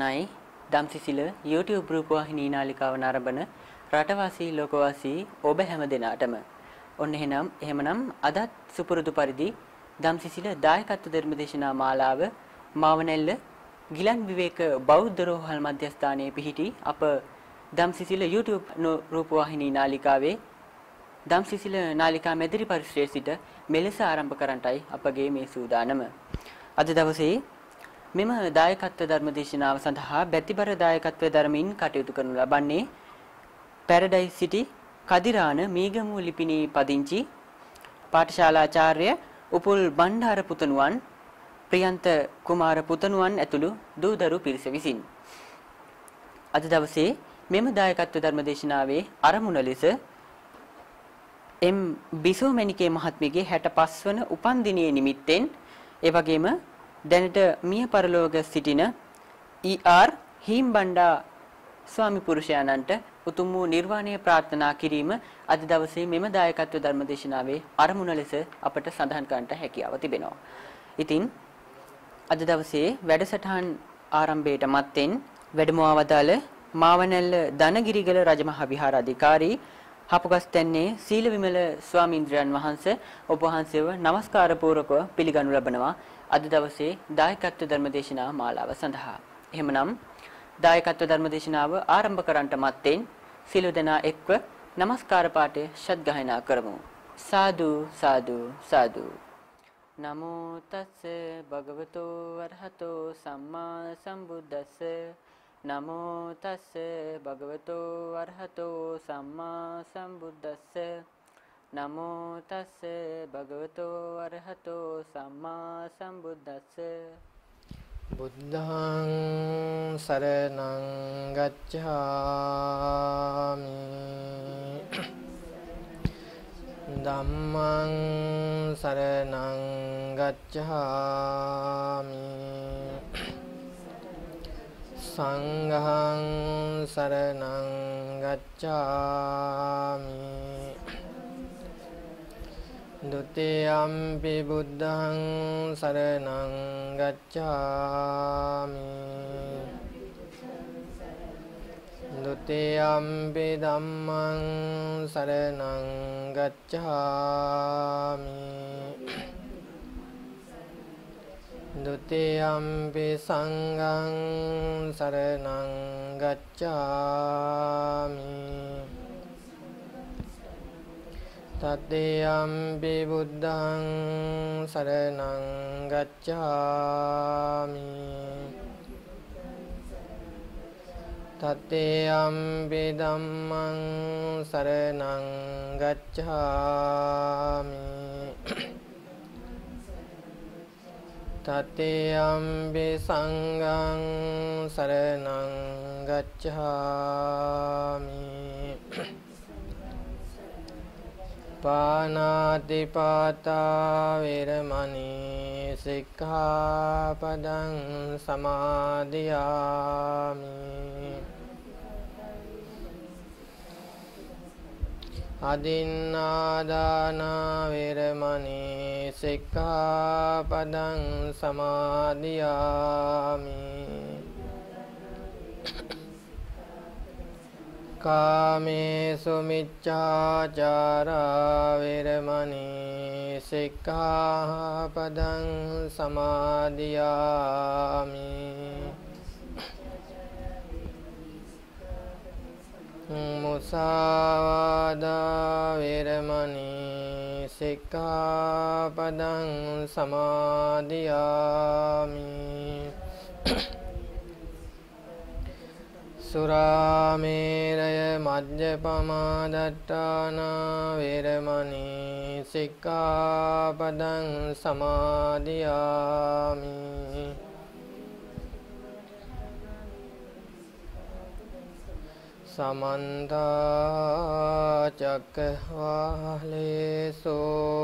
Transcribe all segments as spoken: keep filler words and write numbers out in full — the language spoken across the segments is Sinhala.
සරණයි දම්සිසිල YouTube රූපවාහිනී නාලිකාව නරඹන රටවාසී ලෝකවාසී ඔබ හැම දෙනාටම ඔන්න එහෙනම් එහෙමනම් අදත් සුපුරුදු පරිදි දම්සිසිල දායකත්ව ධර්මදේශනා මාලාව මාවනැල්ල ගිලන් විවේක බෞද්ධ රෝහල් මධ්‍යස්ථානයේ පිහිටි අප දම්සිසිල YouTube රූපවාහිනී නාලිකාවේ දම්සිසිල නාලිකා මැදිරි පරිශ්‍රයේ සිට මෙලෙස ආරම්භ කරන්නටයි අපගේ මේ සූදානම. අද දවසේ මෙම දායකත්ව ධර්මදේශනාව සඳහා බැතිබර දායකත්වයේ ධර්මින් කටයුතු කරනු ලබන්නේ පැරඩයිස් සිටි කදිරාන මීගමු ලිපිණී පදිංචි පාඨශාලාචාර්ය උපුල් බණ්ඩාර පුතණුවන් ප්‍රියන්ත කුමාර පුතණුවන් ඇතුළු දූදරු පිරිස විසින් අද දවසේ මෙම දායකත්ව ධර්මදේශනාවේ ආරමුණ ලෙස එම් බිසෝමැණිකේ මහත්මියගේ හැට පහ වන උපන්දිනයේ නිමිත්තෙන් ඒ වගේම දැනට මිය පරලෝක සිටින ඊ ආර් හීම්බණ්ඩා ස්වාමි පුරුෂයාණන්ට උතුම් වූ නිර්වාණය ප්‍රාර්ථනා කිරීම අද දවසේ මෙම දායකත්ව ධර්මදේශනාවේ ආරමුණ ලෙස අපට සඳහන් කරන්නට හැකියාව තිබෙනවා. ඉතින් අද දවසේ වැඩසටහන් ආරම්භයට මත්තෙන් වැඩමවා වදාළ මාවනැල්ල දනගිරිගල රජමහා විහාරාධිකාරී හපුගස්තැන්නේ සීලවිමල ස්වාමීන්ද්‍රයන් වහන්සේ ඔබ වහන්සේව নমස්කාර පූර්වකව පිළිගනු ලබනවා අද දවසේ දායකත්ව ධර්මදේශනා මාලාව සඳහා. එහෙමනම් දායකත්ව ධර්මදේශනාව ආරම්භ කරන්නට මත්තෙන් සියලු දෙනා එක්ව নমස්කාර පාඨය ශබ්දගායනා කරමු. සාදු සාදු සාදු. නමෝ තස්ස භගවතෝ වරහතෝ සම්මා සම්බුද්දස්ස නමෝ තස්ස භගවතෝ වරහතෝ සම්මා සම්බුද්දස්ස නමෝ තස්ස භගවතෝ වරහතෝ සම්මා සම්බුද්දස්ස බුද්ධං සරණං ගච්ඡාමි ධම්මං සරණං ගච්ඡාමි සංඝං සරණං ගච්ඡාමි ဒုတိယံ පි බුද්ධං සරණං ගච්ඡාමි ဒုတိယံ පි ධම්මං සරණං ගච්ඡාමි ဒုတိယံ පි සංඝං සරණං ගච්ඡාමි තතියම්පි බුද්ධං සරණං ගච්ඡාමි තතියම්පි ධම්මං සරණං ගච්ඡාමි තතියම්පි සංඝං සරණං ගච්ඡාමි පානාතිපාතා වේරමණී සික්ඛාපදං සමාදියාමි අදින්නාදාන වේරමණී සික්ඛාපදං සමාදියාමි කාමේසු මිච්ඡාචාරා වේරමණී සික්ඛාපදං සමාදියාමි මුසාවාදා වේරමණී සික්ඛාපදං සමාදියාමි සුරාමේරය මජ්ජපමාදට්ඨානා වේරමණී සික්ඛාපදං සමාදියාමි සමන්ත චක්ඛවාලේසු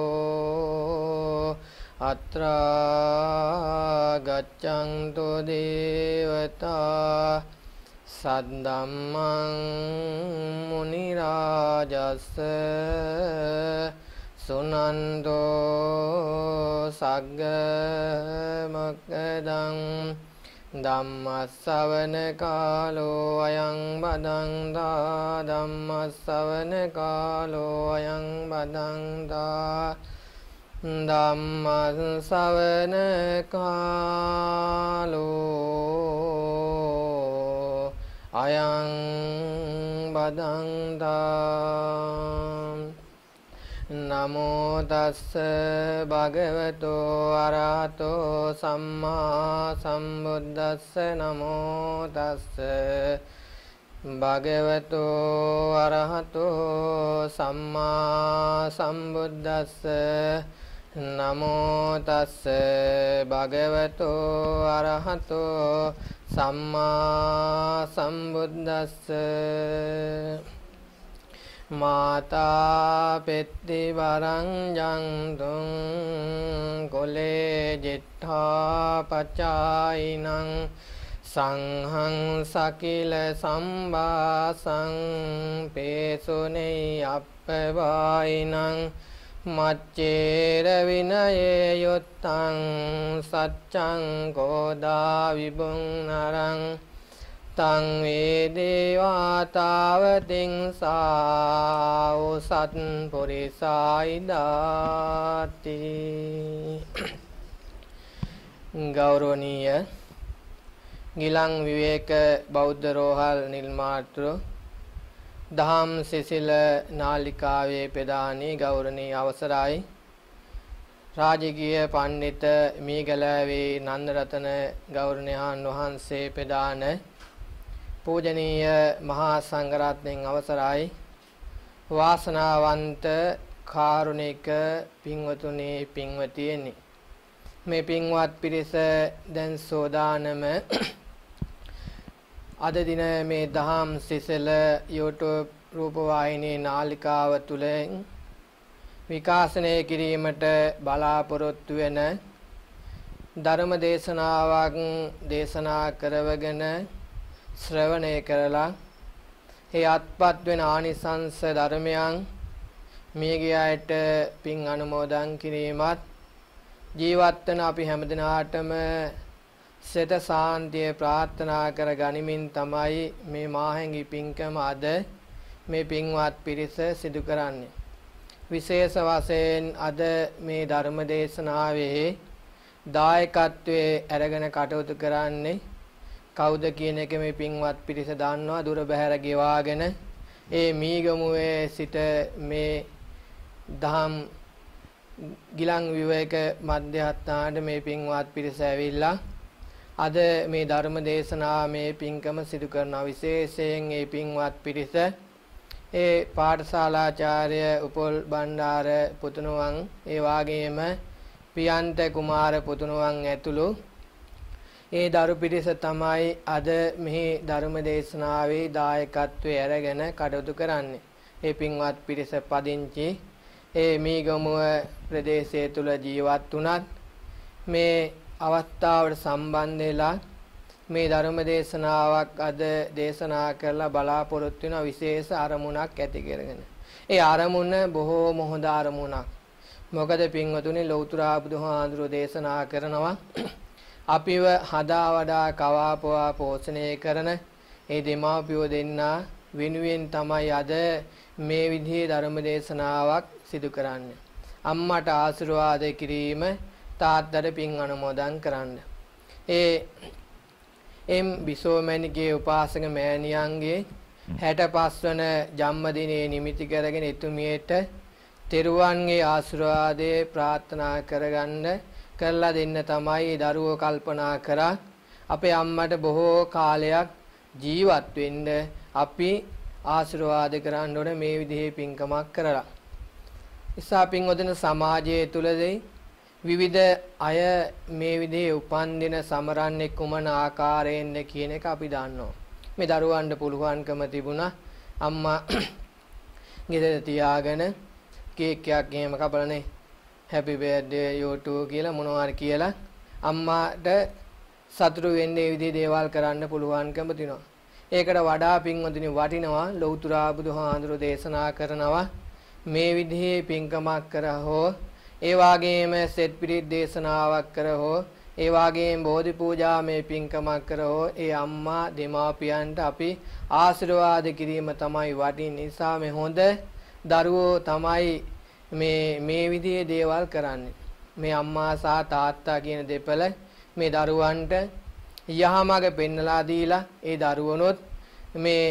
අත්‍රා ගච්ඡන්තු දේවතා සද්දම්මං මුනි රාජස්ස සුනන්දෝ සග්ග මොක්ඛදං ධම්මස්සවන කාලෝ අයං බදන්තා ධම්මස්සවන කාලෝ අයං බදන්තා ධම්මස්සවන කාලෝ අයං බදන්තා නමෝ තස්ස භගවතෝ අරහතෝ සම්මා සම්බුද්දස්ස නමෝ තස්ස භගවතෝ අරහතෝ සම්මා සම්බුද්දස්ස නමෝ තස්ස භගවතෝ අරහතෝ සම්මා සම්බුද්දස්ස මාතා පෙත්ති වරං ජන්තුං කොලේ ජෙට්ඨා පචායිනං සංහං සකිල සම්බාසං පේසුනේ අප්පවායිනං මච්චේර විනයේ යොත්තං සච්ඡං කෝදා විබුං නරං තං වේදේවා තාවතින් සාඋසත් පුරිසයිදාති ගෞරවනීය ගිලන් විවේක බෞද්ධ රෝහල් නිල්මාතෘ දහම් සිසිල නාලිකාවේ ප්‍රදානී ගෞරවනීය අවසරයි රාජකීය පඬිත මීගලවේ නන්දරතන ගෞරවනීයන් වහන්සේ ප්‍රදාන පූජනීය මහා සංඝරත්නයන් අවසරයි වාසනාවන්ත කාරුණික පින්වතුනි පින්වතියනි මේ පින්වත් පිරිස දැන් සෝදානම අද දින මේ දහම් සිසල YouTube රූපවාහිනී නාලිකාව තුලින් විකාශනය කිරීමට බලාපොරොත්තු වෙන ධර්ම දේශනාවක් දේශනා කරවගෙන ශ්‍රවණය කරලා ඒ අත්පත් වෙන ආනිසංස ධර්මයන් මියගිය අයට පින් අනුමෝදන් කිරීමත් ජීවත් වෙන අපි හැමදිනාටම සිත සාන්තිය ප්‍රාර්ථනා කර ගනිමින් තමයි මේ මාහැඟි පින්කම අද මේ පින්වත් පිරිස සිදු කරන්නේ විශේෂ වශයෙන් අද මේ ධර්ම දේශනාවේ දායකත්වයේ අරගෙන කටයුතු කරන්නේ කවුද කියන එක මේ පින්වත් පිරිස දන්නවා දුර බැහැර ගෙවාගෙන ඒ මීගමුවේ සිට මේ දහම් ගිලන් විවේක මධ්‍යස්ථානයේ මේ පින්වත් පිරිස ඇවිල්ලා අද මේ ධර්ම දේශනාව මේ පින්කම සිදු කරන විශේෂයෙන් මේ පින්වත් පිරිස ඒ පාඨශාලාචාර්ය උපුල් බණ්ඩාර පුතුණුවන් ඒ වාගේම පියන්ත කුමාර පුතුණුවන් ඇතුළු ඒ දරු පිරිස තමයි අද මෙහි ධර්ම දේශනාවේ දායකත්වයේ අරගෙන කටයුතු කරන්නේ. ඒ පින්වත් පිරිස පදිංචි ඒ මීගමුව ප්‍රදේශය තුල ජීවත් වුණත් මේ අවස්ථාවට සම්බන්ධ වෙලා මේ ධර්ම දේශනාවක් අද දේශනා කරලා බලාපොරොත්තු වෙන විශේෂ අරමුණක් ඇති කරගෙන. ඒ අරමුණ බොහෝම හොඳ අරමුණක්. මොකද පින්වතුනි ලෞතර බුදුහාඳුරෝ දේශනා කරනවා අපිව හදා වඩා කවාපවා පෝෂණය කරන ඒ දෙමාපියෝ දෙන්නා වෙනුවෙන් තමයි අද මේ විදිහේ ධර්ම දේශනාවක් සිදු කරන්නේ. අම්මට ආශිර්වාද කිරීම තාත්තට පින් අනුමෝදන් කරන්න. ඒ එම් බිසෝමැණිගේ උපාසක මෑණියන්ගේ හැටපස් වන ජන්මදිනයේ නිමිති කරගෙන එතුමියට තෙරුවන්ගේ ආශිර්වාදේ ප්‍රාර්ථනා කරගන්න කරලා දෙන්න තමයි දරුවෝ කල්පනා කරා අපේ අම්මට බොහෝ කාලයක් ජීවත් වෙන්න අපි ආශිර්වාද කරන්න ඕන මේ විදිහේ පින්කමක් කරලා. ඉස්සා පින්වදින සමාජයේ තුලදී විවිධ අය මේ විදිහේ උපන් දින සමරන්නේ කුමන ආකාරයෙන්ද කියන එක අපි දන්නවා. මේ දරුවන්ට පුළුවන්කම තිබුණා අම්මා ගෙදර තියාගෙන කේක් එකක් එහෙම කපලානේ happy birthday you too කියලා මොනවා හරි කියලා අම්මාට සතුටු වෙන්න මේ විදිහේ දේවල් කරන්න පුළුවන්කම තියෙනවා. ඒකට වඩා පින්වතුනි වටිනවා ලෞතර බුදුහාඳුරෝ දේශනා කරනවා මේ විදිහේ පින්කමක් කරා හෝ ඒ වාගේම සෙත් පිරිත් දේශනාවක් කර හෝ ඒ වගේම බෝධි පූජා මේ පින්කමක් කරෝ ඒ අම්මා දෙමාපියන්ට අපි ආශිර්වාද කිරීම තමයි වටින නිසා මේ හොඳ දරුවෝ තමයි මේ මේ විදිහේ දේවල් කරන්නේ. මේ අම්මා සහ තාත්තා කියන දෙපළ මේ දරුවන්ට යහමඟ පෙන්වලා දීලා ඒ දරුවනොත් මේ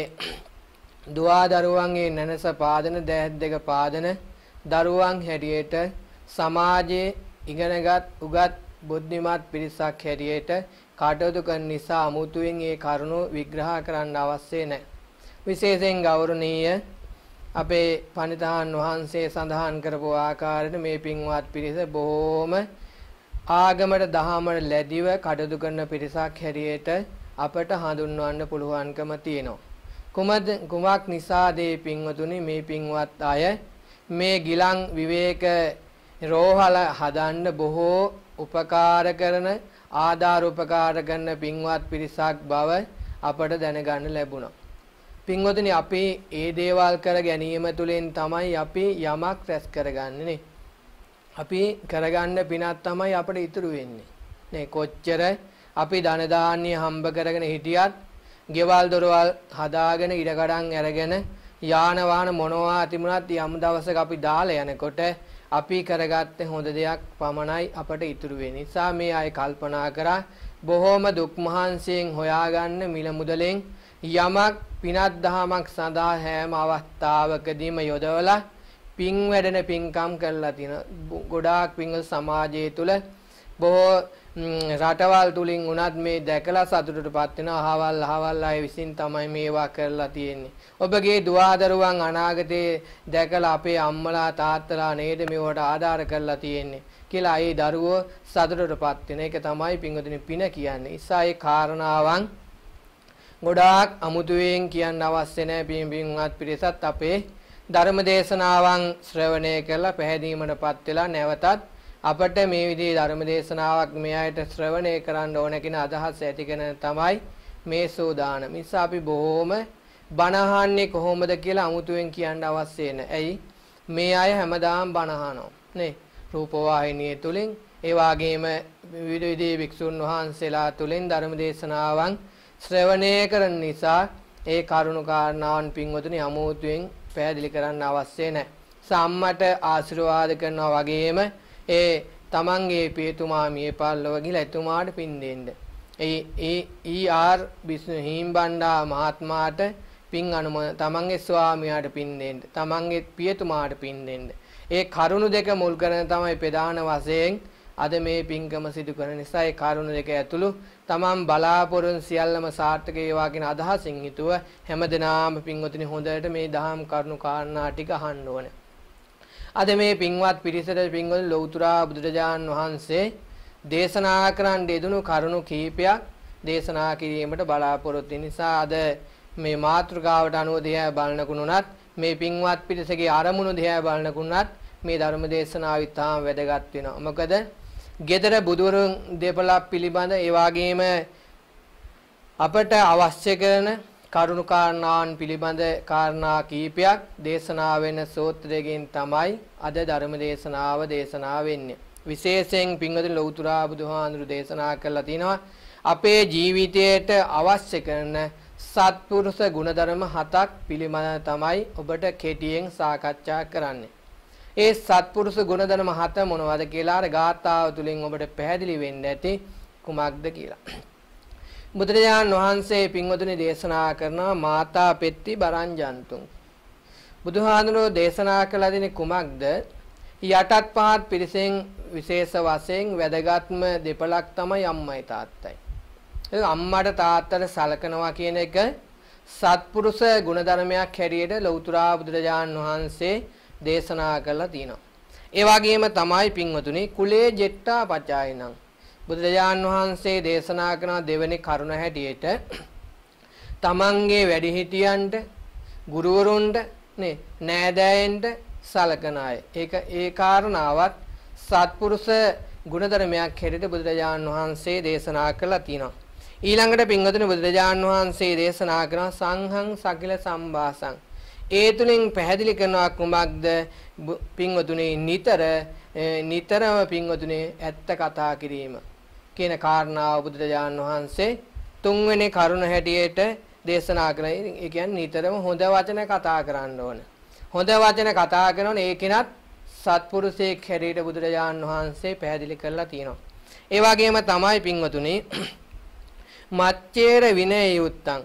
දුවා දරුවන්ගේ නැනස පාදන දැස් දෙක පාදන දරුවන් හැටියට සමාජයේ ඉගෙනගත් උගත් බුද්ධිමත් පිරිසක් හැටියට කටයුතු කරන නිසා අමුතුවෙන් ඒ කරුණු විග්‍රහ කරන්න අවශ්‍ය නැහැ. විශේෂයෙන් ගෞරවනීය අපේ පණිතාන් වහන්සේ සඳහන් කරපු ආකාරයට මේ පින්වත් පිරිස බොහෝම ආගමට දහමට ලැබිව කටයුතු කරන පිරිසක් හැටියට අපට හඳුන්වන්න පුළුවන්කම තියෙනවා. කුමද කුමක් නිසාද මේ පින්වතුනි මේ පින්වත් අය මේ ගිලන් විවේක රෝහල හදන්න බොහෝ උපකාර කරන ආධාර උපකාර කරන පින්වත් පිරිසක් බව අපට දැනගන්න ලැබුණා. පින්වතුනි අපි ඒ දේවල් කර ගැනීම තුළින් තමයි අපි යමක් රැස් කරගන්නේ. අපි කරගන්න පිනක් තමයි අපිට ඉතුරු වෙන්නේ. නේ කොච්චර අපි ධන දාන්නේ හම්බ කරගෙන හිටියත්, ගෙවල් දොරවල් හදාගෙන ඉඩකඩම් අරගෙන යාන වාහන මොනවා තිබුණත් යම් දවසක අපි දාලා යනකොට අපි කරගත්තේ හොඳ දෙයක් පමණයි අපට ඉතුරු වෙන්නේ. නිසා මේ අය කල්පනා කරා බොහොම දුක් මහන්සියෙන් හොයාගන්න මිල මුදලෙන් යමක් පිනක් දහමක් සඳහා හැම අවස්ථාවකදීම යොදවලා පින් වැඩෙන පින්කම් කරලා තියෙන ගොඩාක් පින්වල සමාජය තුල බොහෝ රටවල් තුලින් උනත් මේ දැකලා සතුටටපත් වෙන අහවල් අහවල් අය විසින් තමයි මේවා කරලා තියෙන්නේ. ඔබගේ දුවදරුවන් අනාගතේ දැකලා අපේ අම්මලා තාත්තලා නේද මේවට ආධාර කරලා තියෙන්නේ කියලා ඒ දරුවෝ සතුටටපත් වෙන එක තමයි පින්වතුනි පින කියන්නේ. ඉස්සා ඒ කාරණාවන් ගොඩාක් අමුතුවෙන් කියන්න අවශ්‍ය නැහැ. පින් පින්වත් පිරිසත් අපේ ධර්ම දේශනාවන් ශ්‍රවණය කරලා පැහැදීමටපත් වෙලා නැවතත් අපට මේ විදිහේ ධර්ම දේශනාවක් මේ අයට ශ්‍රවණය කරන්න ඕන කියන අදහස් ඇති කරන තමයි මේ සෝදානම. නිසා අපි බොහොම බණ අහන්නේ කොහොමද කියලා අමුතුවෙන් කියන්න අවශ්‍ය නැහැ. ඇයි මේ අය හැමදාම බණ අහනවා නේ රූපවාහිනිය තුලින් ඒ වගේම විවිධ විදිහේ වික්ෂුන් වහන්සේලා තුලින් ධර්ම දේශනාවන් ශ්‍රවණය කරන නිසා ඒ කරුණු කාරණාවන් පින්වතුනි අමුතුවෙන් පැහැදිලි කරන්න අවශ්‍ය නැහැ. සම්මට ආශිර්වාද කරනවා වගේම ඒ තමන්ගේ පියතුමා මිය පරලොව ගිහලා එතුමාට පින් දෙන්න. ඒ ඒ ඊ ආර් බිස්නස් හිම්බණ්ඩා මහත්මයාට පින් අනුමෝදන් තමන්ගේ ස්වාමියාට පින් දෙන්න. තමන්ගේ පියතුමාට පින් දෙන්න. ඒ කරුණු දෙක මුල් කරගෙන තමයි ප්‍රධාන වශයෙන් අද මේ පින්කම සිදු කරන නිසා ඒ කරුණු දෙක ඇතුළු තමන් බලාපොරොත්තු සියල්ලම සාර්ථක වේවා කියන අදහසින් හිතුව හැමදෙනාම පින්වතුනි හොඳට මේ දහම් කරුණු කාරණා ටික අහන්න ඕනේ. අද මේ පින්වත් පිරිසට පින්වල ලෞතර බුදුරජාන් වහන්සේ දේශනා කරන්න යෙදුණු කරුණු කීපයක් දේශනා කිරීමට බලාපොරොත්තු නිසා අද මේ මාතෘකාවට අනුව දිහා බලනකුණුනත් මේ පින්වත් පිරිසගේ අරමුණු දිහා බලනකුණුනත් මේ ධර්ම දේශනාව ඉතාම වැදගත් වෙනවා. මොකද gedara බුදුවරුන් දෙපළක් පිළිබඳ ඒ වගේම අපට අවශ්‍ය කරන කරුණු කාරණාන් පිළිබඳ කාරණා කීපයක් දේශනා වෙන සූත්‍රයෙන් තමයි අද ධර්ම දේශනාව දේශනා වෙන්නේ. විශේෂයෙන් පින්වතුනි ලෞතර බුදුහාඳුරු දේශනා කළා තිනවා අපේ ජීවිතයට අවශ්‍ය කරන සත්පුරුෂ ගුණධර්ම හතක් පිළිබඳ තමයි ඔබට කෙටියෙන් සාකච්ඡා කරන්නේ. ඒ සත්පුරුෂ ගුණධර්ම හත මොනවද කියලා අර ගාථාව තුලින් ඔබට පැහැදිලි වෙන්න ඇති කුමක්ද කියලා. බුදුරජාණන් වහන්සේ පින්වතුනි දේශනා කරනවා මාතා පෙත්ති බරංජන්තුන්. බුදුහාඳුනෝ දේශනා කළ දෙන කුමක්ද? යටත් පහත් පිරිසෙන් විශේෂ වශයෙන් වැදගත්ම දෙපළක් තමයි අම්මයි තාත්තයි. ඒ අම්මට තාත්තට සලකනවා කියන එක සත්පුරුෂ ගුණධර්මයක් හැටියට ලෞතර බුදුරජාණන් වහන්සේ දේශනා කළා තියෙනවා. ඒ වගේම තමයි පින්වතුනි කුලේ ජෙට්ටා පචායනං බුදුරජාණන් වහන්සේ දේශනා කරන දෙවෙනි කරුණ හැටියට තමන්ගේ වැඩිහිටියන්ට ගුරුවරුන්ට නේ නෑදෑයන්ට සලකන අය. ඒක ඒ කාරණාවත් සත්පුරුෂ ගුණධර්මයක් හැටියට බුදුරජාණන් වහන්සේ දේශනා කළා තියෙනවා. ඊළඟට පින්වතුනි බුදුරජාණන් වහන්සේ දේශනා කරන සංඝං සකිල සම්භාසං. ඒ තුලින් පැහැදිලි කරනවා කුමක්ද පින්වතුනි නිතර නිතරම පින්වතුනි ඇත්ත කතා කිරීම. කියන කාරණාව බුදුරජාන් වහන්සේ තුන්වෙනි කරුණ හැටියට දේශනා කරන. ඒ කියන්නේ නිතරම හොඳ වචන කතා කරන්න ඕන. හොඳ වචන කතා කරනොත් ඒකිනත් සත්පුරුෂයෙක් හැටියට බුදුරජාන් වහන්සේ පැහැදිලි කරලා තියෙනවා. ඒ වගේම තමයි පින්වතුනි මච්චේර විනය යුත්තං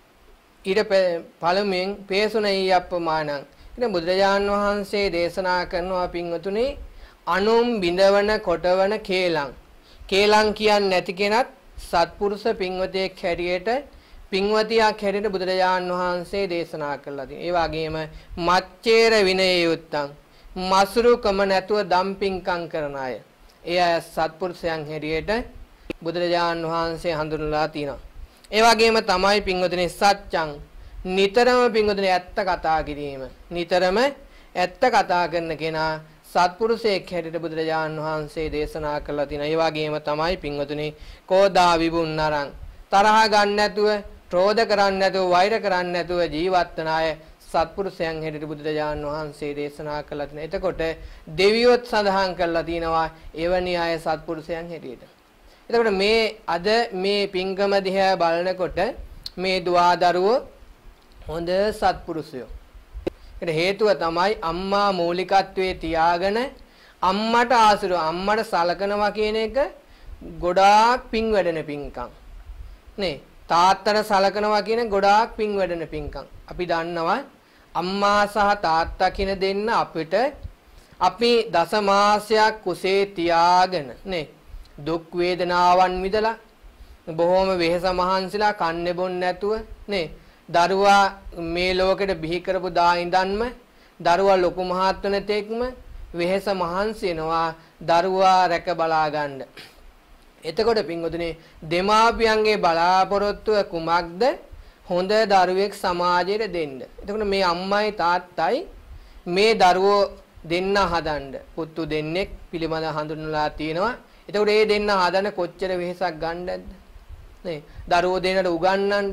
ඊට පළමුවෙන් පේසුනයි අප්පමානං. ඉතින් බුදුරජාන් වහන්සේ දේශනා කරනවා පින්වතුනි අනුම් බිඳවන කොටවන කේලං. කේලං කියන්නේ නැති කෙනත් සත්පුරුෂ පින්වතෙක් හැටියට පින්වතියක් හැටියට බුදුරජාන් වහන්සේ දේශනා කළා. ඒ වගේම මච්චේර විනය යුත්තං මසුරුකම නැතුව දම්පින්කම් කරන අය. ඒ අය සත්පුරුෂයන් හැටියට බුදුරජාන් වහන්සේ හඳුන්වලා තිනවා. ඒ වගේම තමයි පින්වතුනි සත්‍යං නිතරම පින්වතුනි ඇත්ත කතා කිරීම. නිතරම ඇත්ත කතා කරන කෙනා සත්පුරුෂයෙක් හැටියට බුදුරජාන් වහන්සේ දේශනා කළා තිනවා. ඒ වගේම තමයි පින්වතුනි කෝදා විබුන්නරං තරහ ගන්න නැතුව, ක්‍රෝධ කරන්නේ නැතුව, වෛර කරන්නේ නැතුව ජීවත් වන අය සත්පුරුෂයන් හැටියට බුදුරජාන් වහන්සේ දේශනා කළා තිනවා. එතකොට දෙවියොත් සඳහන් කළා තිනවා එවැනි අය සත්පුරුෂයන් හැටියට. එතකොට මේ අද මේ පින්කම දිහා බලනකොට මේ දුවදරුවෝ හොඳ සත්පුරුෂයෝ. ඒකට හේතුව තමයි අම්මා මූලිකත්වයේ තියාගෙන අම්මට ආසුරු අම්මට සලකනවා කියන එක ගොඩාක් පිං වැඩෙන පිංකම්. නේ තාත්තට සලකනවා කියන ගොඩාක් පිං වැඩෙන පිංකම්. අපි දන්නවා අම්මා සහ තාත්තා කියන දෙන්න අපිට අපි දස මාසයක් කුසේ තියාගෙන නේ දුක් වේදනාවන් විඳලා බොහොම වෙහෙස මහන්සිලා කන්නේ බොන්නේ නැතුව නේ දරුවා මේ ලෝකෙට බිහි කරපු දා ඉඳන්ම දරුවා ලොකු මහත් වෙන තෙක්ම වෙහෙස මහන්සි වෙනවා දරුවා රැක බලා ගන්න. එතකොට පින්වතුනි දෙමාපියන්ගේ බලාපොරොත්තුව කුමක්ද? හොඳ දරුවෙක් සමාජයට දෙන්න. එතකොට මේ අම්මයි තාත්තයි මේ දරුවෝ දෙන්න හදන්න පුතු දෙන්නෙක් පිළිබඳ හඳුන්වලා තියෙනවා. එතකොට මේ දෙන්න හදන කොච්චර වෙහෙසක් ගන්නද? නේ දරුවෝ දෙන්නට උගන්වන්න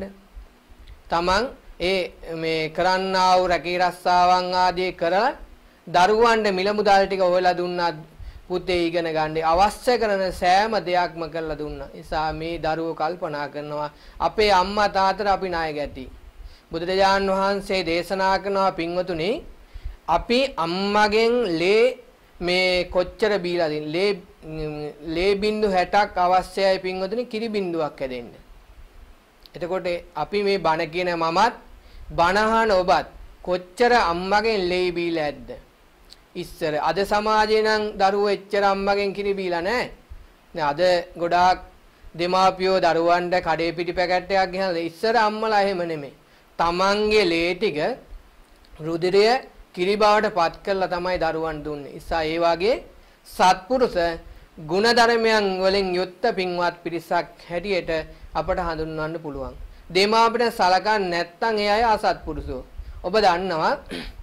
තමන් ඒ මේ කරන්නා වූ රැකී රස්සාවන් ආදී කරලා දරුවන්ට මිල මුදල් ටික හොයලා දුන්නා පුතේ ඉගෙන ගන්න අවශ්‍ය කරන සෑම දෙයක්ම කරලා දුන්නා. නිසා මේ දරුවෝ කල්පනා කරනවා අපේ අම්මා තාත්තට අපි ණය ගැති. බුදුරජාන් වහන්සේ දේශනා කරනවා පින්වතුනි අපි අම්මගෙන් ලේ මේ කොච්චර බීලා දින් ලේ ලේ බින්දු හැටක් අවශ්‍යයි පින්වතුනි කිරි බින්දුවක් හැදෙන්න. එතකොට අපි මේ බණ කියන මමත් බණහන ඔබත් කොච්චර අම්මගෙන් ලේ බීලා ඇද්ද? ඉස්සර අද සමාජේ නම් දරුවෝ එච්චර අම්මගෙන් කිරි බීලා නැහැ. නේ අද ගොඩාක් දෙමාපියෝ දරුවන්ට කඩේ පිටි පැකට් එකක් ගෙනල්ලා ඉස්සර අම්මලා එහෙම නෙමෙයි. තමන්ගේ ලේ ටික රුධිරය කිරි බවට පත් කරලා තමයි දරුවන් දුන්නේ. ඉස්සා ඒ වගේ සත්පුරුෂ ගුණධර්මයන් වලින් යුක්ත පින්වත් පිරිසක් හැටියට අපට හඳුන්වන්න පුළුවන්. දෙමාපිට සලකන්නේ නැත්නම් ඒ අය අසත්පුරුෂෝ. ඔබ දන්නවා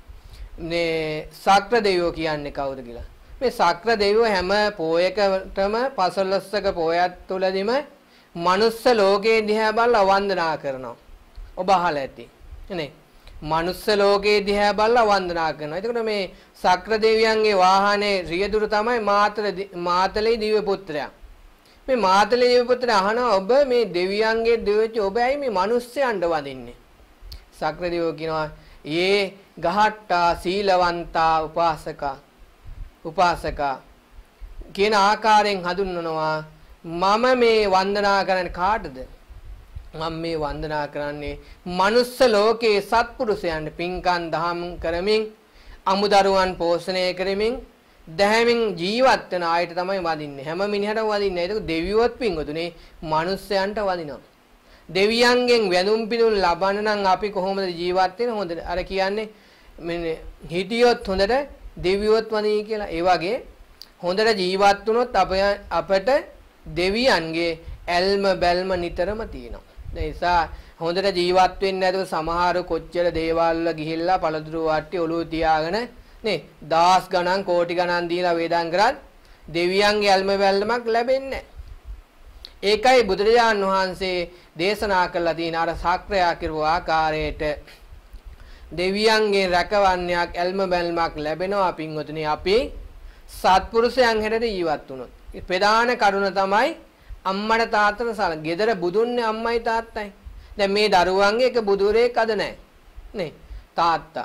මේ සක්‍ර දෙවියෝ කියන්නේ කවුද කියලා? මේ සක්‍ර දෙවියෝ හැම පෝයකටම පසළොස්වක පෝයක් තුලදීම මනුස්ස ලෝකයේ දිහා බලලා වන්දනා කරනවා. ඔබ අහලා ඇති. නේ? මනුස්ස ලෝකයේ දිහා බලලා වන්දනා කරනවා. එතකොට මේ සක්‍ර දෙවියන්ගේ වාහනේ රියදුරු තමයි මාතල මාතලේ දිව්‍ය පුත්‍රයා. මේ මාතලේ දිව්‍ය පුත්‍රයා අහනවා ඔබ මේ දෙවියන්ගේ දෙවියෝ ඔබ ඇයි මේ මිනිස්සයන්ට වදින්නේ? සක්‍ර දෙවියෝ කියනවා "යේ ගහට්ටා සීලවන්තා උපාසකා උපාසකා" කියන ආකාරයෙන් හඳුන්වනවා මම මේ වන්දනා කරන්නේ කාටද? මම මේ වන්දනා කරන්නේ මනුස්ස ලෝකයේ සත්පුරුෂයන්ට පින්කම් දහම් කරමින් අමුදරුවන් පෝෂණය කරමින් දැහැමින් ජීවත් වෙන අයට තමයි වදින්නේ. හැම මිනිහටම වදින්නේ. ඒක දෙවියොත් පින්වතුනේ මනුස්සයන්ට වදිනවා. දෙවියන්ගෙන් වැඳුම් පිදුම් ලබන්න නම් අපි කොහොමද ජීවත් වෙන්නේ? හොඳ අර කියන්නේ මේ හිටියොත් හොඳට දෙවියොත් වදිනී කියලා. ඒ වගේ හොඳට ජීවත් වුණොත් අප අපට දෙවියන්ගේ ඇල්ම බැල්ම නිතරම තියෙනවා. ඒ නිසා හොඳට ජීවත් වෙන්නේ නැතුව සමහර කොච්චර දේවල් වල ගිහිල්ලා පළතුරු වට්ටි ඔලුව තියාගෙන නේ දහස් ගණන් කෝටි ගණන් දීලා වේදම් කරත් දෙවියන්ගේ ඇල්ම බැල්මක් ලැබෙන්නේ නැහැ. ඒකයි බුදුරජාන් වහන්සේ දේශනා කළා තියෙන අර සාක්‍රයා කිරුව ආකාරයට දෙවියන්ගේ රැකවන්නයක් ඇල්ම බැල්මක් ලැබෙනවා පින්වතුනි අපි සත්පුරුෂයන් හැටියට ජීවත් වුණොත්. ප්‍රධාන කරුණ තමයි අම්මට තාත්තට සලකන. ගෙදර බුදුන්නේ අම්මයි තාත්තයි. දැන් මේ දරුවන්ගේ එක බුදුරෙක් අද නැහැ. නේ තාත්තා.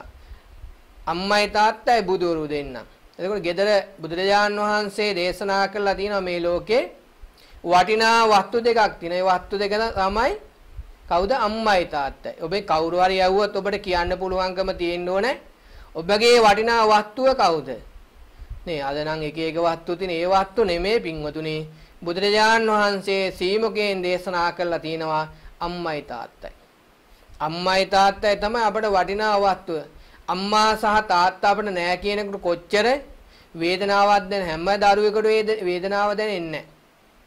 අම්මයි තාත්තයි බුදුරු දෙන්න. එතකොට ගෙදර බුදුරජාන් වහන්සේ දේශනා කළා තියෙනවා මේ ලෝකේ වටිනා වස්තු දෙකක් තියෙනවා. ඒ වස්තු දෙක තමයි කවුද? අම්මයි තාත්තයි. ඔබේ කවුරු හරි යවුවොත් ඔබට කියන්න පුළුවන්කම තියෙන්න ඕනේ. ඔබගේ වටිනා වස්තුව කවුද? නේ අද නම් එක එක වස්තු තියෙන ඒ වස්තු නෙමෙයි පින්වතුනි. බුදුරජාන් වහන්සේ සීමුකයෙන් දේශනා කළා තියෙනවා අම්මයි තාත්තයි. අම්මයි තාත්තයි තමයි අපට වටිනා වස්තුව. අම්මා සහ තාත්තා අපිට නෑ කියනකොට කොච්චර වේදනාවක් දැන හැම දරුවෙකුට වේදනාව දැනෙන්නේ නැහැ.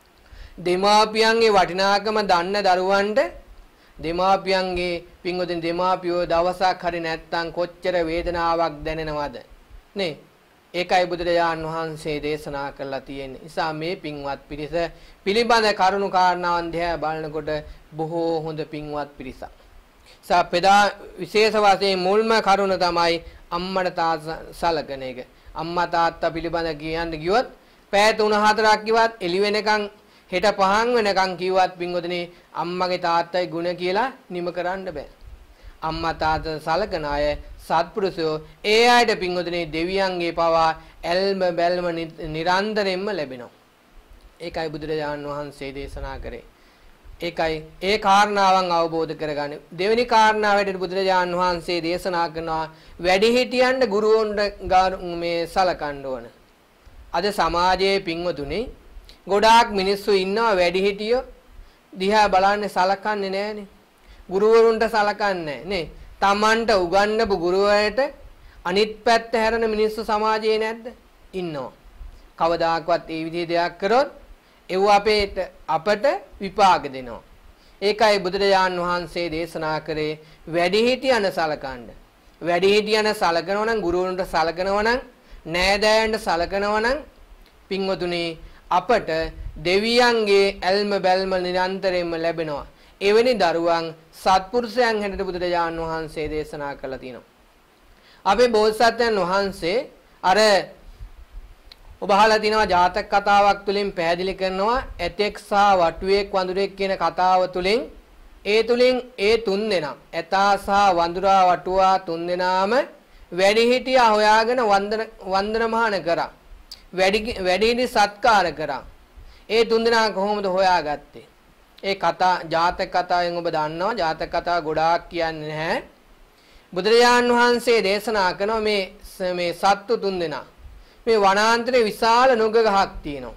දෙමාපියන්ගේ වටිනාකම දන්න දරුවන්ට දෙමාපියන්ගේ පින්වතුනි දෙමාපියෝ දවසක් හරි නැත්තම් කොච්චර වේදනාවක් දැනෙනවද නේ? ඒකයි බුදුරජාණන් වහන්සේ දේශනා කළා තියෙන්නේ. නිසා මේ පින්වත් පිරිස පිළිබඳ කරුණු කාරණාවන් දිහා බලනකොට බොහෝ හොඳ පින්වත් පිරිසක්. සපෙදා විශේෂ වශයෙන් මුල්ම කරුණ තමයි අම්මට තාත්තා සලකන එක. අම්මා තාත්තා පිළිබඳ කියන්න ගියොත් පැය තුන හතරක් කිව්වත් එළි වෙනකන් හෙට පහන් වෙනකන් කිව්වත් පින්වතුනි අම්මගේ තාත්තයි ගුණ කියලා නිම කරන්න බෑ. අම්මා තාත්තා සලකන අය සත්පුරුෂයෝ ඒ අයට පින්වතුනි දෙවියන්ගේ පවා ඇල්ම බැල්ම නිරන්තරයෙන්ම ලැබෙනවා. ඒකයි බුදුරජාණන් වහන්සේ දේශනා කරේ. ඒකයි ඒ කාරණාවන් අවබෝධ කරගන්න. දෙවෙනි කාරණාවට බුදුරජාණන් වහන්සේ දේශනා කරනවා වැඩිහිටියන්ට ගුරුවරුන්ට මේ සලකන්න ඕන. අද සමාජයේ පින්වතුනි ගොඩාක් මිනිස්සු ඉන්නවා වැඩිහිටියෝ දිහා බලන්නේ සලකන්නේ නැහනේ. ගුරුවරුන්ට සලකන්නේ නේ. Tamanට උගන්වපු ගුරුවරයාට අනිත් පැත්ත හැරෙන මිනිස්සු සමාජයේ නැද්ද? ඉන්නවා. කවදාකවත් ඒ විදිහේ දෙයක් කරොත් ඒව අපේට අපට විපාක දෙනවා. ඒකයි බුදුරජාන් වහන්සේ දේශනා කරේ වැඩිහිටියන සලකන්න. වැඩිහිටියන සලකනවා නම් ගුරුවරුන්ට සලකනවා නම් නෑදෑයන්ට සලකනවා නම් පින්වතුනි අපට දෙවියන්ගේ ඇල්ම බැල්ම නිරන්තරයෙන්ම ලැබෙනවා. එවැනි දරුවන් සත්පුරුෂයන් හැටියට බුදුරජාන් වහන්සේ දේශනා කළා තියෙනවා. අපේ බෝසත්යන් වහන්සේ අර ඔබ අහලා තිනවා ජාතක කතාවක් තුලින් පැහැදිලි කරනවා ඇතෙක් සහ වටුවෙක් වඳුරෙක් කියන කතාව තුලින් ඒ තුලින් ඒ තුන් දෙනා ඇතා සහ වඳුරා වටුවා තුන් දෙනාම වැඩිහිටියා හොයාගෙන වන්දන වන්දනමාන කරා. වැඩි වැඩිහිටි සත්කාර කරා. ඒ තුන් දෙනා කොහොමද හොයාගත්තේ? ඒ කතා ජාතක කතාවෙන් ඔබ දන්නවා. ජාතක කතා ගොඩාක් කියන්නේ නැහැ. බුදුරජාන් වහන්සේ දේශනා කරනවා මේ මේ සත්තු තුන් දෙනා මේ වනාන්තරේ විශාල නුග ගහක් තියෙනවා.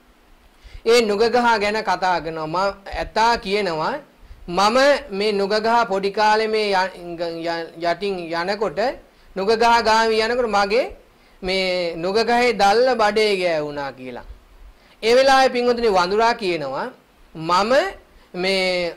ඒ නුග ගහ ගැන කතා කරනවා. මම ඇතා කියනවා මම මේ නුග ගහ පොඩි කාලේ මේ යටින් යනකොට නුග ගහ ගාවි යනකොට මගේ මේ නුග ගහේ දැල්ල බඩේ ගෑවුණා කියලා. ඒ වෙලාවේ පින්වතුනි වඳුරා කියනවා මම මේ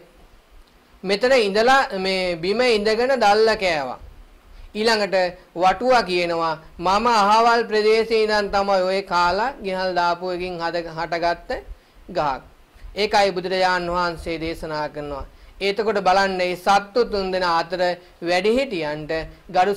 මෙතන ඉඳලා මේ බිම ඉඳගෙන දැල්ල කෑවා. ඊළඟට වටුවා කියනවා මම අහවල් ප්‍රදේශයේ ඉඳන් තමයි ඔය කාලා ගිහල් දාපු එකකින් හටගත්ත ගහක්. ඒකයි බුදුරජාන් වහන්සේ දේශනා කරනවා. එතකොට බලන්න මේ සත්තු තුන් දෙනා අතර වැඩිහිටියන්ට ගරු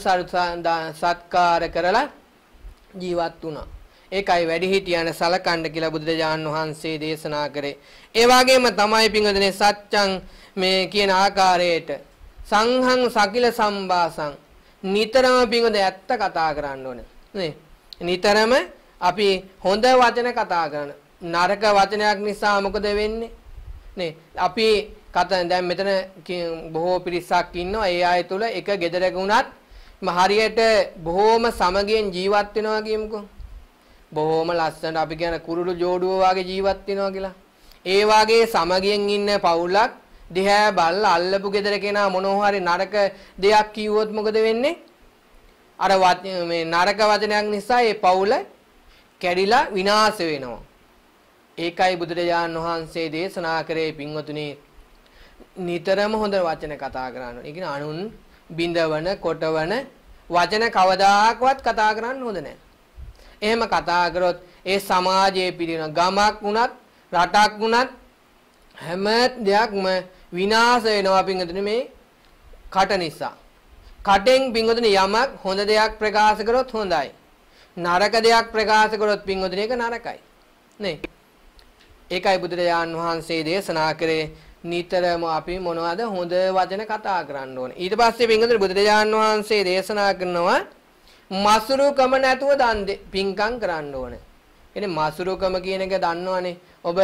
සත්කාර කරලා ජීවත් වුණා. ඒකයි වැඩිහිටියන් සලකන්න කියලා බුදුරජාන් වහන්සේ දේශනා කරේ. ඒ වගේම තමයි පින්වදනේ සත්‍යං මේ කියන ආකාරයට සංහං සකිල සම්බාසං නිතරම පින්වද ඇත්ත කතා කරන්න ඕනේ නේ. නිතරම අපි හොඳ වචන කතා කරන නරක වචනයක් නිසා මොකද වෙන්නේ නේ? අපි කතා දැන් මෙතන බොහෝ පිරිසක් ඉන්නවා. ඒ අය තුල එක ගෙදරක වුණත් හරියට බොහෝම සමගියෙන් ජීවත් වෙනවා කියමුකෝ. බොහෝම ලස්සන අපි කියන කුරුළු ජෝඩුව වගේ ජීවත් වෙනවා කියලා. ඒ වගේ සමගියෙන් ඉන්න පවුලක් දිහා බලලා අල්ලපු ගෙදර කෙනා මොනවා හරි නරක දෙයක් කිව්වොත් මොකද වෙන්නේ? අර මේ නරක වචනයක් නිසා ඒ පවුල කැඩිලා විනාශ වෙනවා. ඒකයි බුදුරජාණන් වහන්සේ දේශනා කරේ පින්වතුනි නිතරම හොඳ වචන කතා කරන්න. ඒ කියන්නේ අනුන් බිඳවන කොටවන වචන කවදාකවත් කතා කරන්න හොඳ නැහැ. එහෙම කතා කරොත් ඒ සමාජයේ පිරින ගමක් වුණත් රටක් වුණත් හැම දෙයක්ම විනාශ වෙනවා පින්වතුනි මේ කට නිසා. කටෙන් පින්වතුනි යමක් හොඳ දෙයක් ප්‍රකාශ කරොත් හොඳයි. නරක දෙයක් ප්‍රකාශ කරොත් පින්වතුනි ඒක නරකයි. නේ? ඒකයි බුදුරජාන් වහන්සේ දේශනා කරේ නිතරම අපි මොනවද හොඳ වචන කතා කරන්න ඕනේ. ඊට පස්සේ පින්වතුනි බුදුරජාන් වහන්සේ දේශනා කරනවා මසුරුකම නැතුව දන් පින්කම් කරන්න ඕනේ. එනේ මසුරුකම කියන එක දන්නවනේ. ඔබ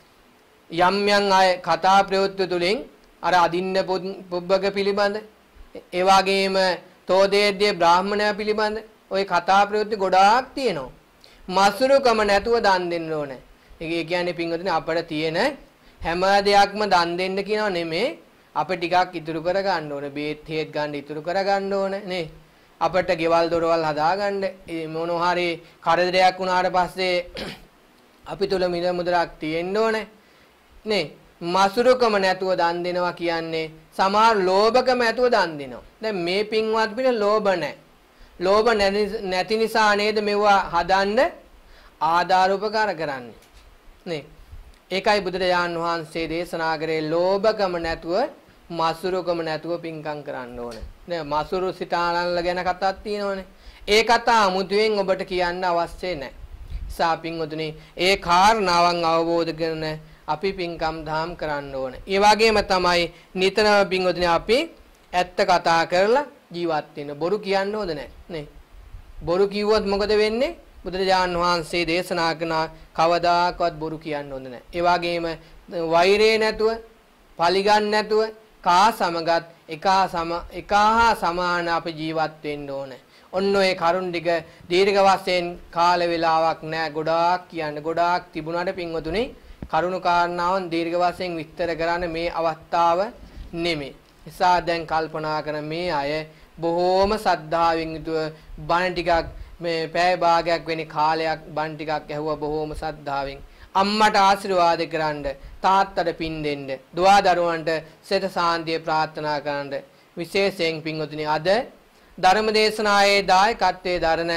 යම් යම් අය කතා ප්‍රයුක්ත තුලින් අර අදින්න පුබ්බක පිළිබඳ ඒ වගේම තෝදේද්දී බ්‍රාහ්මණයා පිළිබඳ ওই කතා ප්‍රයුක්ත ගොඩාක් තියෙනවා. මසුරුකම නැතුව දන් දෙන්න ඕනේ. ඒ කියන්නේ පින්වතුනි අපිට තියෙන හැම දෙයක්ම දන් දෙන්න කියනව නෙමෙයි. අපි ටිකක් ඉතුරු කර ගන්න ඕනේ. බේත් හේත් ගන්න ඉතුරු කර ගන්න ඕනේ නේ. අපිට ගෙවල් දොරවල් හදාගන්න මොනවා හරි කරදරයක් වුණාට පස්සේ අපි තුල මිල මුදලක් තියෙන්න ඕනේ නේ. මසුරුකම නැතුව දන් දෙනවා කියන්නේ සමහර ලෝභකම නැතුව දන් දෙනවා. දැන් මේ පින්වත් පිළ ලෝභ නැහැ. ලෝභ නැති නිසා නේද මෙවුවා හදන්න ආධාර උපකාර කරන්නේ නේ. ඒකයි බුදුරජාන් වහන්සේ දේශනා කරේ ලෝභකම නැතුව මසුරුකම නැතුව පින්කම් කරන්න ඕනේ. නේ මසුරු සිතානල්ල ගැන කතාවක් තියෙනවනේ. ඒ කතාව අමුතුවෙන් ඔබට කියන්න අවශ්‍ය නැහැ. සා පින්වතුනි ඒ කාරණාවන් අවබෝධ කරගෙන අපි පින්කම් දහම් කරන්න ඕනේ. ඒ වගේම තමයි නිතරම පින්වතුනි අපි ඇත්ත කතා කරලා ජීවත් වෙන්න. බොරු කියන්න ඕද නැහැ නේ. බොරු කිව්වොත් මොකද වෙන්නේ? බුදුරජාන් වහන්සේ දේශනා කරන කවදාකවත් බොරු කියන්න හොඳ නැහැ. ඒ වගේම වෛරේ නැතුව, පලිගන්න නැතුව කා සමගත් එකා සම එකහා සමාන අපි ජීවත් වෙන්න ඕනේ. ඔන්න ඔය කරුණ ටික දීර්ඝ වශයෙන් කාල වේලාවක් නැහැ. ගොඩාක් කියන්න ගොඩාක් තිබුණාට පින්වතුනි කරුණු කාරණාවන් දීර්ඝ වශයෙන් විස්තර කරන්න මේ අවස්ථාව නෙමෙයි. නිසා දැන් කල්පනා කරන මේ අය බොහෝම සද්ධාවෙන් යුතුව බණ ටිකක් මේ පැය භාගයක් වෙනි කාලයක් බණ ටිකක් ඇහුවා බොහෝම සද්ධාවෙන්. අම්මට ආශිර්වාද කරන්න, තාත්තට පින් දෙන්න, දුවා දරුවන්ට සෙත සාන්තිය ප්‍රාර්ථනා කරන්න. විශේෂයෙන් පින්වතුනි අද ධර්ම දේශනාවේ දායකත්වයේ දරන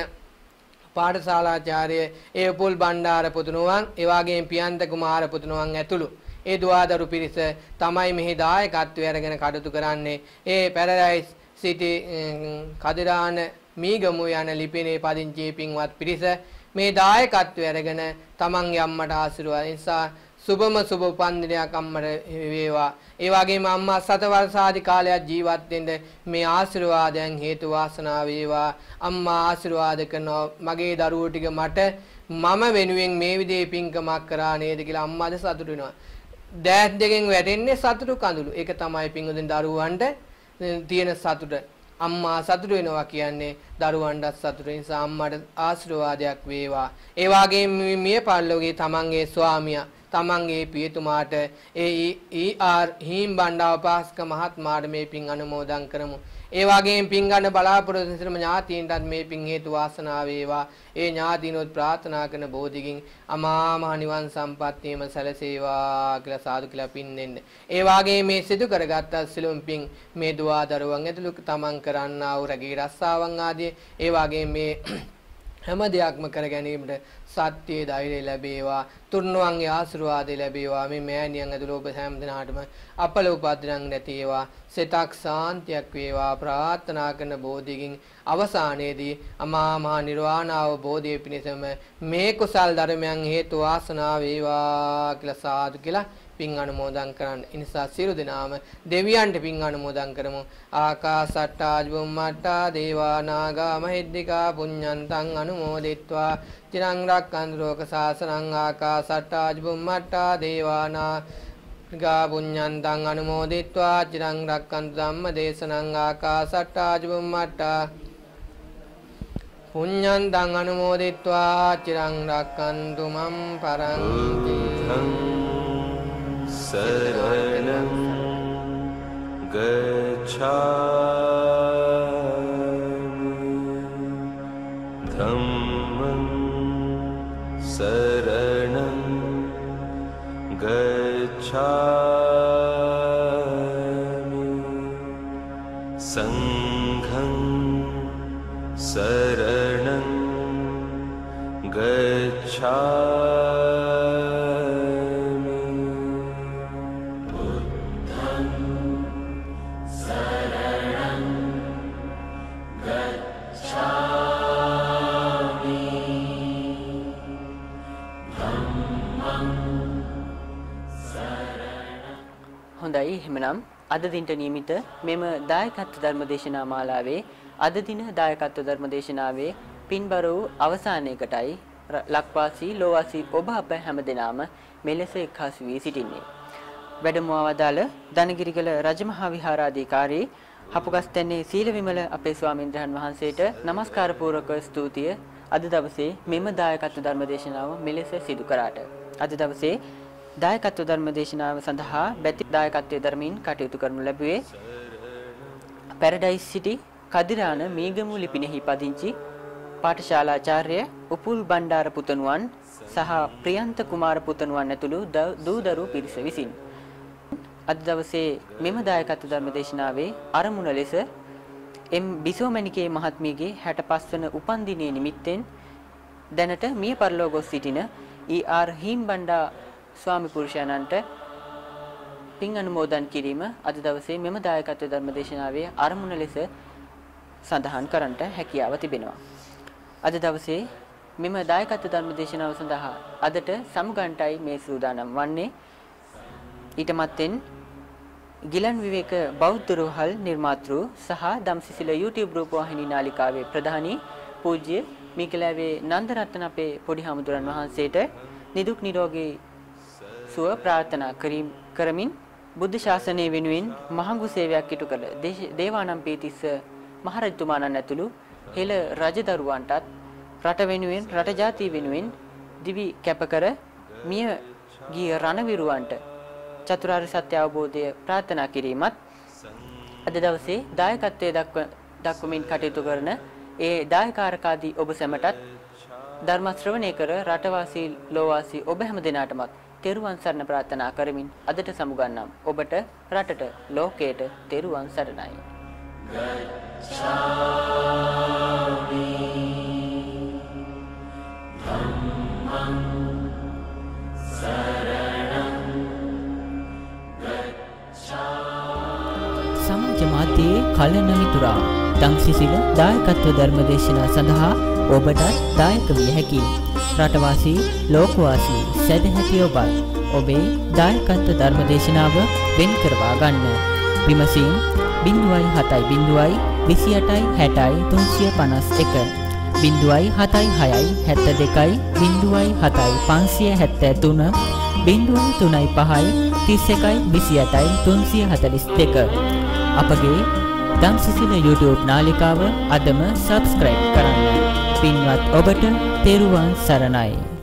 පාඨශාලාචාර්ය ඒපුල් බණ්ඩාර පුතුණුවන්, ඒ වගේම පියන්ත කුමාර පුතුණුවන් ඇතුළු ඒ දුවදරු පිරිස තමයි මෙහි දායකත්වය අරගෙන කටයුතු කරන්නේ. ඒ පැරඩයිස් සිටි කදිරාන මීගමු යන ලිපිනේ පදිංචි පින්වත් පිරිස මේ දායකත්වය අරගෙන තමන්ගේ අම්මට ආශිර්වාද නිසා සුබම සුබ උපන්දිනයක් අම්මට වේවා. ඒ වගේම අම්මා සත වර්ෂාදි කාලයක් ජීවත් වෙන්න මේ ආශිර්වාදයන් හේතු වාසනා වේවා. අම්මා ආශිර්වාද කරනවා මගේ දරුවෝ ටික මට මම වෙනුවෙන් මේ විදිහේ පින්කමක් කරා නේද කියලා අම්මාද සතුටු වෙනවා. දෑත් දෙකෙන් වැටෙන්නේ සතුටු කඳුළු. ඒක තමයි පින්වදින් දරුවන්ට තියෙන සතුට. අම්මා සතුටු වෙනවා කියන්නේ දරුවන්ට සතුට නිසා අම්මාට ආශිර්වාදයක් වේවා. ඒ වගේම මිය පරලෝකයේ තමන්ගේ ස්වාමියා තමන්ගේ පියතුමාට ඒ ඊ ආර් හීම් බණ්ඩාව පාස්ක මහත්මයාට මේ පින් අනුමෝදන් කරමු. ඒ වගේම පින් ගන්න බලාපොරොත්තු වෙන ඥාතීන්ටත් මේ පින් හේතු වාසනා වේවා. ඒ ඥාතීනොත් ප්‍රාර්ථනා කරන බෝධිගින් අමා මහ නිවන් සම්පත්තියම සැලසේවා කියලා සාදු කියලා පින් දෙන්න. ඒ වගේම මේ සිදු කරගත් සිළුම් පින් මේ දුවා දරුවන් ඇතුළු තමන් කරන්නා වූ රැකී රස්සාවන් ආදී ඒ වගේම මේ හැම දෙයක්ම කර ගැනීමට සත්‍ය ධෛර්යය ලැබේවා. තුන්වන්ගේ ආශිර්වාදය ලැබේවා. මේ මෑණියන් ඇතුළු ඔබ හැම දිනාටම අපල උපද්දනක් නැතිවා. සිතක් සාන්තියක් වේවා ප්‍රාර්ථනා කරන බෝධියකින් අවසානයේදී අමා මහ නිර්වාණ අවබෝධය පිණිසම මේ කුසල් ධර්මයන් හේතු වාසනා වේවා කියලා සාදු කියලා පින් අනුමෝදන් කරන්න. ඒ නිසා සියලු දෙනාම දෙවියන්ට පින් අනුමෝදන් කරමු. ආකාසට්ටා ජුම්මට්ටා දේවා නාග මහිද්దికා පුඤ්ඤන්තං අනුමෝදිත්වා චිරං රක්ඛන්තු ලෝක සාසනං ආකාසට්ටා ජුම්මට්ටා දේවා නාග පුඤ්ඤන්තං අනුමෝදිත්වා චිරං රක්ඛන්තු ධම්ම දේශනං ආකාසට්ටා ජුම්මට්ටා පුඤ්ඤන්තං අනුමෝදිත්වා චිරං රක්ඛන්තු මම් පරන්ති Saranam gacchami Dhammam saranam gacchami Sangham saranam gacchami හොඳයි එහෙමනම් අද දිනට නියමිත මෙම දායකත්ව ධර්මදේශනා මාලාවේ අද දින දායකත්ව ධර්මදේශනාවේ පින්බර වූ අවසානයකටයි ලක්වාසී ලෝවාසී ඔබ අප හැමදෙනාම මෙලෙස එක්හසු වී සිටින්නේ. වැඩමවා වදාළ දනගිරිගල රජමහා විහාරාධිකාරී හපුගස්තැන්නේ සීලවිමල අපේ ස්වාමීන්ද්‍රයන් වහන්සේට নমස්කාර පූර්වක ස්තුතිය අද දවසේ මෙම දායකත්ව ධර්මදේශනාව මෙලෙස සිදු කරාට. අද දවසේ දායකත්ව ධර්මදේශනාව සඳහා බැති දායකත්වයේ ධර්මීන් කටයුතු කරනු ලැබුවේ පැරඩයිස් සිටි කදිරාන මීගමු ලිපිනෙහි පදිංචි පාඨශාලාචාර්ය උපුල් බණ්ඩාර පුතණුවන් සහ ප්‍රියන්ත කුමාර පුතණුවන් ඇතුළු දූදරු පිරිස විසින් අද දවසේ මෙම දායකත්ව ධර්මදේශනාවේ ආරමුණ ලෙස එම් බිසෝමණිකේ මහත්මියගේ හැට පහ වන උපන්දිනයේ නිමිත්තෙන් දැනට මිය පරලෝ ගොස් සිටින ඊ ආර් හීම්බණ්ඩා ස්වාමි පුරුෂයන්න්ට පින් අනුමෝදන් කිරීම අද දවසේ මෙම දායකත්ව ධර්මදේශනාවේ ආරමුණ ලෙස සඳහන් කරන්නට හැකියාව තිබෙනවා. අද දවසේ මෙම දායකත්ව ධර්මදේශනාව සඳහා අදට සමුගන්ටයි මේ සූදානම් වන්නේ. ඊට මත්තෙන් ගිලන් විවේක බෞද්ධ රෝහල් නිර්මාතෘ සහ දම්සිසිල YouTube රූපවාහිනී නාලිකාවේ ප්‍රධානී පූජ්‍ය මිකලෑවේ නන්දරත්න අපේ පොඩි හමුදුරන් වහන්සේට නිදුක් නිරෝගී සුව ප්‍රාර්ථනා කරමින් බුද්ධ ශාසනය වෙනුවෙන් මහඟු සේවයක් ඉටු කළ දේවානම්පියතිස්ස මහරජතුමාණන් ඇතුළු හෙළ රජදරුවන්ටත් රට වෙනුවෙන් රට ජාතිය වෙනුවෙන් දිවි කැපකර මිය ගිය රණවිරුවන්ට චතුරාර්ය සත්‍ය අවබෝධය ප්‍රාර්ථනා කිරීමත් අද දවසේ දායකත්වයේ දක්ව දක්වමින් කටයුතු කරන ඒ දායකාරකාදී ඔබ සැමටත් ධර්ම ශ්‍රවණය කර රටවාසී ලෝවාසී ඔබ හැම දිනාටමත් තෙරුවන් සරණ ප්‍රාර්ථනා කරමින් අදට සමුගන්නම් ඔබට රටට ලෝකයට තෙරුවන් සරණයි. ගච්ඡාමි ධම්මං සරණං ගච්ඡාමි. සමාජ මාධ්‍යයේ කලන මිතුරා දම්සිසිල දායකත්ව ධර්මදේශනා සඳහා ඔබට දායක විය හැකියි. රටවාසී ලෝකවාසී සදැහැති ඔබත් ඔබේ දායකත්ව ධර්මදේශනාව වෙන් කරවා ගන්න. විමසීම් බිංදුවයි හතයි බිංදුවයි විසි අටයි හැටයි තුන්සිය පනස් එක බිංදුවයි හතයි හයයි හැත්ත දෙකයි බිංදුවයි හතයි පන්සිය හැත්තෑ තුන බිංදුවයි තුනයි පහයි තිස් එකයි විසි අටයි තුන්සිය හතලිස් දෙක. අපගේ දම්සිසිල YouTube නාලිකාව අදම සබ්ස්ක්‍රයිබ් කරන්න. පින්වත් ඔබට තෙරුවන් සරණයි.